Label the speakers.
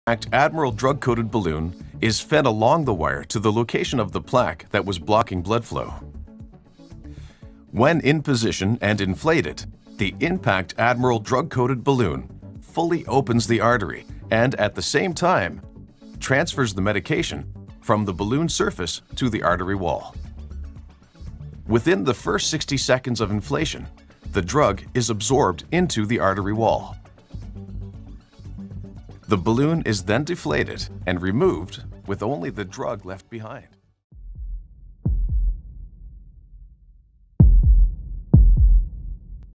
Speaker 1: Admiral drug-coated balloon is fed along the wire to the location of the plaque that was blocking blood flow. When in position and inflated, the impact Admiral drug-coated balloon fully opens the artery and at the same time transfers the medication from the balloon surface to the artery wall. Within the first 60 seconds of inflation, the drug is absorbed into the artery wall. The balloon is then deflated and removed with only the drug left behind.